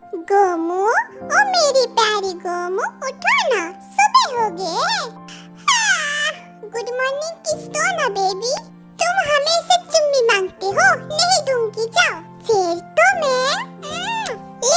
गोमू, ओ मेरी प्यारी गोमू, उठो ना, सुबह हो गए। गुड मॉर्निंग किस दो ना बेबी।